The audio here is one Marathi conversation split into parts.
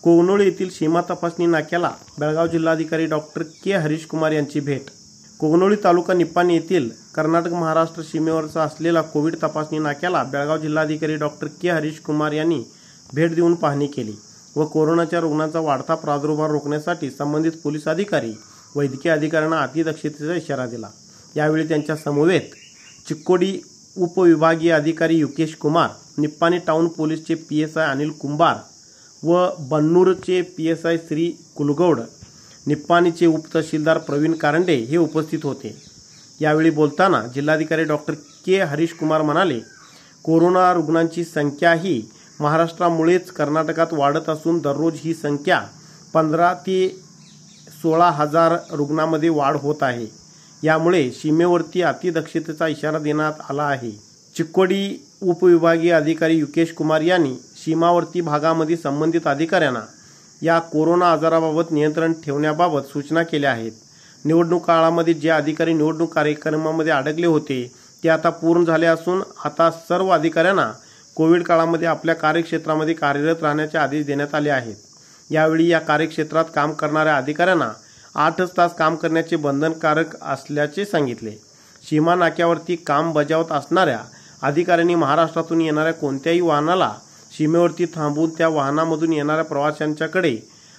कोगनोळी येथील सीमा तपासणी नाक्याला बेळगाव जिल्हाधिकारी डॉक्टर के हरीश कुमार यांची भेट। कोगनोळी तालुका निपाणी येथील कर्नाटक महाराष्ट्र सीमेवरचा असलेला कोविड तपासणी नाक्याला बेळगाव जिल्हाधिकारी डॉक्टर के हरीश कुमार यांनी भेट देऊन पाहणी केली व कोरोनाच्या रुग्णांचा वाढता प्रादुर्भाव रोखण्यासाठी संबंधित पोलीस अधिकारी वैद्यकीय अधिकाऱ्यांना अतिदक्षतेचा इशारा दिला। यावेळी त्यांच्या समवेत चिक्कोडी उपविभागीय अधिकारी युकेश कुमार, निप्पाणी टाउन पोलीसचे पीएसआय अनिल कुंभार व बन्नूरचे पीएसआय श्री कुलगौड, निप्पाणीचे उपतहसीलदार प्रवीण कारंडे हे उपस्थित होते। यावेळी बोलताना जिल्हाधिकारी डॉक्टर के हरीश कुमार म्हणाले, कोरोना रुग्णांची संख्या ही महाराष्ट्रामुळेच कर्नाटकात वाढत असून दररोज ही संख्या 15 ते 16,000 रुग्णांमध्ये वाढ होत आहे। यामुळे सीमेवरती अतिदक्षतेचा इशारा देण्यात आला आहे। चिक्कोडी उपविभागीय अधिकारी युकेश कुमार यांनी सीमावर्ती भागामध्ये संबंधित अधिकाऱ्यांना या कोरोना आजाराबाबत नियंत्रण ठेवण्याबाबत सूचना केल्या आहेत। निवडणूक काळामध्ये जे अधिकारी निवडणूक कार्यक्रमामध्ये अडकले होते ते आता पूर्ण झाले असून आता सर्व अधिकाऱ्यांना कोविड काळामध्ये आपल्या कार्यक्षेत्रामध्ये कार्यरत राहण्याचे आदेश देण्यात आले आहेत। यावेळी या कार्यक्षेत्रात काम करणाऱ्या अधिकाऱ्यांना 8 तास काम करण्याचे बंधनकारक असल्याचे सांगितले। सीमा नाक्यावरती काम बजावत असणाऱ्या अधिकाऱ्यांनी महाराष्ट्रातून येणाऱ्या कोणत्याही वाहनाला सीमेवरती थांबवून त्या वाहनामधून येणाऱ्या प्रवाशांच्याकडे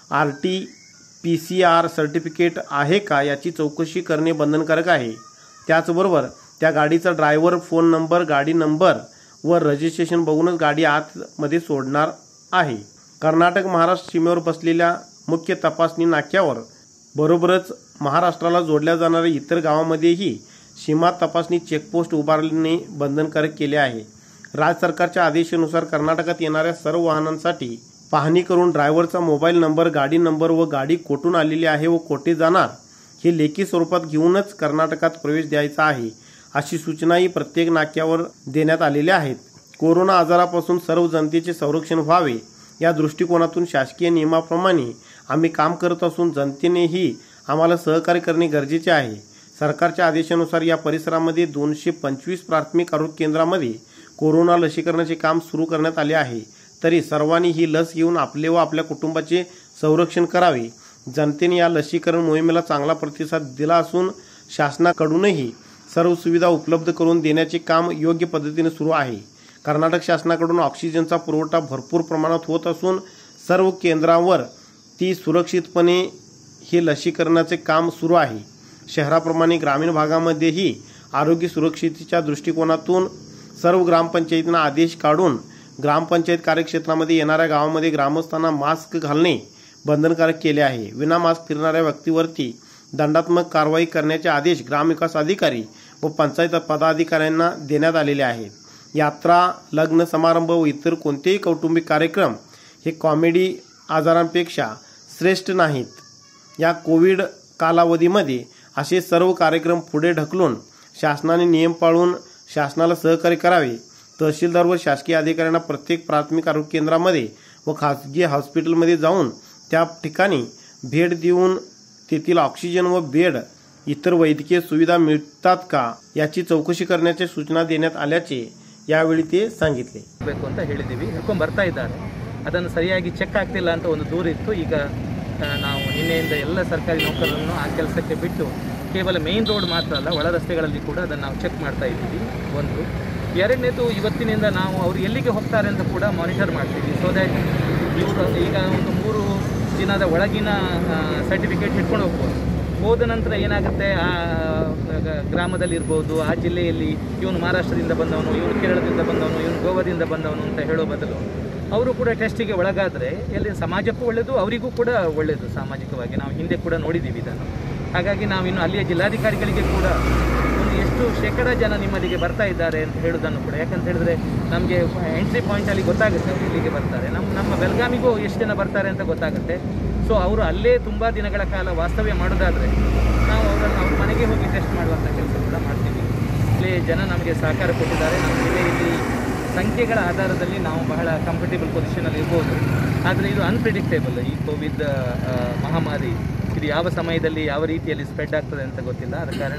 RT-PCR सर्टिफिकेट आहे का याची चौकशी करणे बंधनकारक आहे। त्याचबरोबर त्या गाडीचा ड्रायव्हर, फोन नंबर, गाडी नंबर व रजिस्ट्रेशन बघूनच गाडी आतमध्ये सोडणार आहे। कर्नाटक महाराष्ट्र सीमेवर बसलेल्या मुख्य तपासणी नाक्यावर बरोबरच महाराष्ट्राला जोडल्या जाणाऱ्या इतर गावांमध्येही सीमा तपासणी चेकपोस्ट उभारणे बंधनकारक केले आहे। राज्य सरकारच्या आदेशानुसार कर्नाटकात येणाऱ्या सर्व वाहनांसाठी पाहणी करून ड्रायव्हरचा मोबाईल नंबर, गाडी नंबर व गाडी कोठून आलेली आहे व कोठे जाणार हे लेखी स्वरूपात घेऊनच कर्नाटकात प्रवेश द्यायचा आहे, अशी सूचनाही प्रत्येक नाक्यावर देण्यात आलेल्या आहेत। कोरोना आजारापासून सर्व जनतेचे संरक्षण व्हावे या दृष्टिकोनातून शासकीय नियमाप्रमाणे आम्ही काम करत असून जनतेनेही आम्हाला सहकार्य करणे गरजेचे आहे। सरकारच्या आदेशानुसार या परिसरामध्ये 225 प्राथमिक आरोग्य केंद्रामध्ये कोरोना लसीकरणाचे काम सुरू करण्यात आले आहे। तरी सर्वांनी ही लस घेऊन आपले व आपल्या कुटुंबाचे संरक्षण करावे। जनतेने या लसीकरण मोहिमेला चांगला प्रतिसाद दिला असून शासनाकडूनही सर्व सुविधा उपलब्ध करून देण्याचे काम योग्य पद्धतीने सुरू आहे। कर्नाटक शासनाकडून ऑक्सिजनचा पुरवठा भरपूर प्रमाणात होत असून सर्व केंद्रांवर ती सुरक्षितपणे हे लसीकरणाचे काम सुरू आहे। शहराप्रमाणे ग्रामीण भागामध्येही आरोग्य सुरक्षेच्या दृष्टिकोनातून सर्व ग्रामपंचायतींना आदेश काढून ग्रामपंचायत कार्यक्षेत्रामध्ये येणाऱ्या गावामध्ये ग्रामस्थांना मास्क घालणे बंधनकारक केले आहे। विना मास्क फिरणाऱ्या व्यक्तीवरती दंडात्मक कारवाई करण्याचे आदेश ग्रामविकास अधिकारी व पंचायत पदाधिकाऱ्यांना देण्यात आलेले आहेत। यात्रा, लग्न समारंभ व इतर कोणतेही कौटुंबिक कार्यक्रम हे कॉमेडी आजारांपेक्षा श्रेष्ठ नाहीत। या कोविड कालावधीमध्ये असे सर्व कार्यक्रम पुढे ढकलून शासनाने नियम पाळून शासनाला सहकार्य करावे। तहसीलदार व शासकीय अधिकाऱ्यांना प्रत्येक प्राथमिक आरोग्य केंद्रामध्ये व खासगी हॉस्पिटलमध्ये जाऊन त्या ठिकाणी भेट देऊन तेथील ऑक्सिजन व बेड, इतर वैद्यकीय सुविधा मिळतात का याची चौकशी करण्याच्या सूचना देण्यात आल्याचे यावेळी ते सांगितले। ಅಂತ ಹೇಳಿದೀವಿ, ಹಿಡ್ಕೊಂಡು ಬರ್ತಾ ಇದ್ದಾರೆ। ಅದನ್ನು ಸರಿಯಾಗಿ ಚೆಕ್ ಆಗ್ತಿಲ್ಲ ಅಂತ ಒಂದು ದೂರ ಇತ್ತು। ಈಗ ನಾವು ನಿನ್ನೆಯಿಂದ ಎಲ್ಲ ಸರ್ಕಾರಿ ನೌಕರರನ್ನು ಆ ಕೆಲಸಕ್ಕೆ ಬಿಟ್ಟು ಕೇವಲ ಮೇನ್ ರೋಡ್ ಮಾತ್ರ ಅಲ್ಲ ಒಳ ರಸ್ತೆಗಳಲ್ಲಿ ಕೂಡ ಅದನ್ನು ನಾವು ಚೆಕ್ ಮಾಡ್ತಾ ಇದ್ದೀವಿ। ಒಂದು ಎರಡನೇದು, ಇವತ್ತಿನಿಂದ ನಾವು ಅವರು ಎಲ್ಲಿಗೆ ಹೋಗ್ತಾರೆ ಅಂತ ಕೂಡ ಮಾನಿಟರ್ ಮಾಡ್ತೀವಿ। ಸೊ ದ್ಯಾಟ್ ಇವರು ಈಗ ಒಂದು 3 ದಿನದ ಒಳಗಿನ ಸರ್ಟಿಫಿಕೇಟ್ ಹಿಡ್ಕೊಂಡು ಹೋಗ್ಬೋದು। ಹೋದ ನಂತರ ಏನಾಗುತ್ತೆ, ಆ ಗ್ರಾಮದಲ್ಲಿರ್ಬೋದು, ಆ ಜಿಲ್ಲೆಯಲ್ಲಿ ಇವನು ಮಹಾರಾಷ್ಟ್ರದಿಂದ ಬಂದವನು, ಇವನು ಕೇರಳದಿಂದ ಬಂದವನು, ಇವನು ಗೋವಾದಿಂದ ಬಂದವನು ಅಂತ ಹೇಳೋ ಬದಲು ಅವರು ಕೂಡ ಟೆಸ್ಟಿಗೆ ಒಳಗಾದರೆ ಎಲ್ಲಿ ಸಮಾಜಕ್ಕೂ ಒಳ್ಳೆಯದು, ಅವರಿಗೂ ಕೂಡ ಒಳ್ಳೆಯದು ಸಾಮಾಜಿಕವಾಗಿ। ನಾವು ಹಿಂದೆ ಕೂಡ ನೋಡಿದ್ದೀವಿ ಇದನ್ನು। ಹಾಗಾಗಿ ನಾವಿನ್ನು ಅಲ್ಲಿಯ ಜಿಲ್ಲಾಧಿಕಾರಿಗಳಿಗೆ ಕೂಡ ಒಂದು ಎಷ್ಟು ಶೇಕಡ ಜನ ನಿಮ್ಮಲ್ಲಿಗೆ ಬರ್ತಾ ಇದ್ದಾರೆ ಅಂತ ಹೇಳೋದನ್ನು ಕೂಡ, ಯಾಕಂತ ಹೇಳಿದ್ರೆ ನಮಗೆ ಎಂಟ್ರಿ ಪಾಯಿಂಟಲ್ಲಿ ಗೊತ್ತಾಗುತ್ತೆ ಅವರು ಇಲ್ಲಿಗೆ ಬರ್ತಾರೆ। ನಮ್ಮ ಬೆಳಗಾವಿಗೂ ಎಷ್ಟು ಜನ ಬರ್ತಾರೆ ಅಂತ ಗೊತ್ತಾಗುತ್ತೆ। ಸೊ ಅವರು ಅಲ್ಲೇ ತುಂಬ ದಿನಗಳ ಕಾಲ ವಾಸ್ತವ್ಯ ಮಾಡೋದಾದರೆ ನಾವು ಅವರನ್ನು ಅವ್ರ ಮನೆಗೆ ಹೋಗಿ ಟೆಸ್ಟ್ ಮಾಡುವಂಥ ಕೆಲಸ ಕೂಡ ಮಾಡ್ತೀವಿ। ಇಲ್ಲಿ ಜನ ನಮಗೆ ಸಹಕಾರ ಕೊಟ್ಟಿದ್ದಾರೆ। ನಮ್ಮ ಜಿಲ್ಲೆಯಲ್ಲಿ ಸಂಖ್ಯೆಗಳ ಆಧಾರದಲ್ಲಿ ನಾವು ಬಹಳ ಕಂಫರ್ಟೇಬಲ್ ಪೊಸಿಷನಲ್ಲಿ ಇರ್ಬೋದು, ಆದರೆ ಇದು ಅನ್ಪ್ರಿಡಿಕ್ಟೇಬಲ್। ಈ ಕೋವಿಡ್ ಮಹಾಮಾರಿ ಇದು ಯಾವ ಸಮಯದಲ್ಲಿ ಯಾವ ರೀತಿಯಲ್ಲಿ ಸ್ಪ್ರೆಡ್ ಆಗ್ತದೆ ಅಂತ ಗೊತ್ತಿಲ್ಲ। ಆದ ಕಾರಣ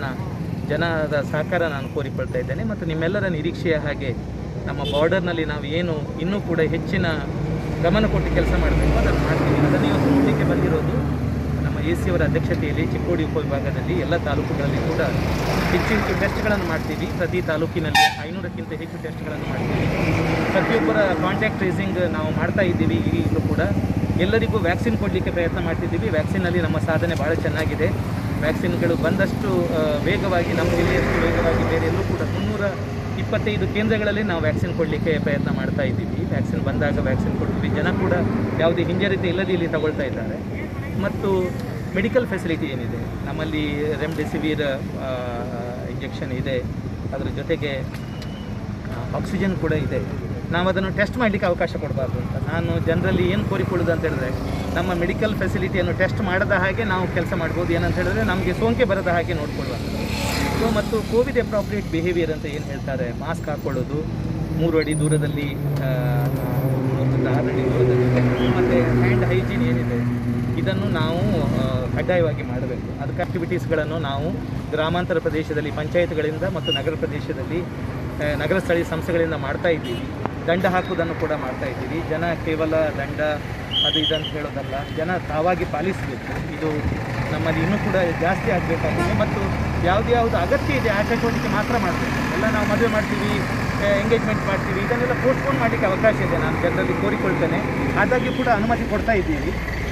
ಜನರ ಸಹಕಾರ ನಾನು ಕೋರಿಕೊಳ್ತಾ ಇದ್ದೇನೆ ಮತ್ತು ನಿಮ್ಮೆಲ್ಲರ ನಿರೀಕ್ಷೆಯ ಹಾಗೆ ನಮ್ಮ ಬಾರ್ಡರ್ನಲ್ಲಿ ನಾವು ಏನು ಇನ್ನೂ ಕೂಡ ಹೆಚ್ಚಿನ ಗಮನ ಕೊಟ್ಟು ಕೆಲಸ ಮಾಡಬೇಕು, ಅದನ್ನು ಮಾಡ್ತೀವಿ. ಅದನ್ನು ಇವತ್ತು ನೋಡಲಿಕ್ಕೆ ಬಂದಿರೋದು ನಮ್ಮ ಎ ಸಿ ಅವರ ಅಧ್ಯಕ್ಷತೆಯಲ್ಲಿ ಚಿಕ್ಕೋಡಿ ಉಪವಿಭಾಗದಲ್ಲಿ ಎಲ್ಲ ತಾಲೂಕುಗಳಲ್ಲಿ ಕೂಡ ಹೆಚ್ಚು ಟೆಸ್ಟ್ಗಳನ್ನು ಮಾಡ್ತೀವಿ. ಪ್ರತಿ ತಾಲೂಕಿನಲ್ಲಿ 500ಕ್ಕಿಂತ ಹೆಚ್ಚು ಟೆಸ್ಟ್ಗಳನ್ನು ಮಾಡ್ತೀವಿ. ಪ್ರತಿಯೊಬ್ಬರ ಕಾಂಟ್ಯಾಕ್ಟ್ ಟ್ರೇಸಿಂಗ್ ನಾವು ಮಾಡ್ತಾ ಇದ್ದೀವಿ. ಈಗಲೂ ಕೂಡ ಎಲ್ಲರಿಗೂ ವ್ಯಾಕ್ಸಿನ್ ಕೊಡಲಿಕ್ಕೆ ಪ್ರಯತ್ನ ಮಾಡ್ತಿದ್ದೀವಿ. ವ್ಯಾಕ್ಸಿನಲ್ಲಿ ನಮ್ಮ ಸಾಧನೆ ಭಾಳ ಚೆನ್ನಾಗಿದೆ. ವ್ಯಾಕ್ಸಿನ್ಗಳು ಬಂದಷ್ಟು ವೇಗವಾಗಿ, ನಮ್ಮ ಜಿಲ್ಲೆಯಷ್ಟು ವೇಗವಾಗಿ ಬೇರೆ ಎಲ್ಲೂ ಕೂಡ 325 ಕೇಂದ್ರಗಳಲ್ಲಿ ನಾವು ವ್ಯಾಕ್ಸಿನ್ ಕೊಡಲಿಕ್ಕೆ ಪ್ರಯತ್ನ ಮಾಡ್ತಾ ಇದ್ದೀವಿ. ವ್ಯಾಕ್ಸಿನ್ ಬಂದಾಗ ವ್ಯಾಕ್ಸಿನ್ ಕೊಡ್ತೀವಿ. ಜನ ಕೂಡ ಯಾವುದೇ ಹಿಂಜರಿತ ಇಲ್ಲದೆ ಇಲ್ಲಿ ತಗೊಳ್ತಾ ಇದ್ದಾರೆ. ಮತ್ತು ಮೆಡಿಕಲ್ ಫೆಸಿಲಿಟಿ ಏನಿದೆ ನಮ್ಮಲ್ಲಿ, ರೆಮ್ಡೆಸಿವಿರ್ ಇಂಜೆಕ್ಷನ್ ಇದೆ, ಅದರ ಜೊತೆಗೆ ಆಕ್ಸಿಜನ್ ಕೂಡ ಇದೆ. ನಾವು ಅದನ್ನು ಟೆಸ್ಟ್ ಮಾಡಲಿಕ್ಕೆ ಅವಕಾಶ ಕೊಡಬಾರ್ದು ಅಂತ ನಾನು ಜನರಲ್ಲಿ ಏನು ಕೋರಿಕೊಳ್ಳೋದು ಅಂತ ಹೇಳಿದ್ರೆ, ನಮ್ಮ ಮೆಡಿಕಲ್ ಫೆಸಿಲಿಟಿಯನ್ನು ಟೆಸ್ಟ್ ಮಾಡದ ಹಾಗೆ ನಾವು ಕೆಲಸ ಮಾಡ್ಬೋದು. ಏನಂತ ಹೇಳಿದ್ರೆ ನಮಗೆ ಸೋಂಕೆ ಬರದ ಹಾಗೆ ನೋಡ್ಕೊಳ್ಳುವಂಥದ್ದು. ಸೊ ಮತ್ತು ಕೋವಿಡ್ ಅಪ್ರಾಪ್ರಿಯೇಟ್ ಬಿಹೇವಿಯರ್ ಅಂತ ಏನು ಹೇಳ್ತಾರೆ, ಮಾಸ್ಕ್ ಹಾಕ್ಕೊಳ್ಳೋದು, 3 ಅಡಿ ದೂರದಲ್ಲಿ 6 ಅಡಿ ದೂರದಲ್ಲಿ, ಮತ್ತು ಹ್ಯಾಂಡ್ ಹೈಜೀನ್ ಏನಿದೆ ಇದನ್ನು ನಾವು ಕಡ್ಡಾಯವಾಗಿ ಮಾಡಬೇಕು. ಅದಕ್ಕೆ ಆಕ್ಟಿವಿಟೀಸ್ಗಳನ್ನು ನಾವು ಗ್ರಾಮಾಂತರ ಪ್ರದೇಶದಲ್ಲಿ ಪಂಚಾಯತ್ಗಳಿಂದ ಮತ್ತು ನಗರ ಪ್ರದೇಶದಲ್ಲಿ ನಗರ ಸ್ಥಳೀಯ ಸಂಸ್ಥೆಗಳಿಂದ ಮಾಡ್ತಾ ಇದ್ದೀವಿ. ದಂಡ ಹಾಕುವುದನ್ನು ಕೂಡ ಮಾಡ್ತಾ ಇದ್ದೀವಿ. ಜನ ಕೇವಲ ದಂಡ ಅದು ಇದಂತ ಹೇಳೋದಲ್ಲ, ಜನ ತಾವಾಗಿ ಪಾಲಿಸಬೇಕು. ಇದು ನಮ್ಮಲ್ಲಿ ಇನ್ನೂ ಕೂಡ ಜಾಸ್ತಿ ಆಗಬೇಕಾಗಿದೆ. ಮತ್ತು ಯಾವುದು ಅಗತ್ಯ ಇದೆ ಆ ಚಟುವಟಿಕೆ ಮಾತ್ರ ಮಾಡಬೇಕು. ಎಲ್ಲ ನಾವು ಮದುವೆ ಮಾಡ್ತೀವಿ, ಎಂಗೇಜ್ಮೆಂಟ್ ಮಾಡ್ತೀವಿ, ಇದನ್ನೆಲ್ಲ ಪೋಸ್ಟ್ಪೋನ್ ಮಾಡಲಿಕ್ಕೆ ಅವಕಾಶ ಇದೆ. ನಾನು ಜನರಲ್ಲಿ ಕೋರಿಕೊಳ್ತೇನೆ. ಆದಾಗ್ಯೂ ಕೂಡ ಅನುಮತಿ ಕೊಡ್ತಾ ಇದ್ದೀವಿ.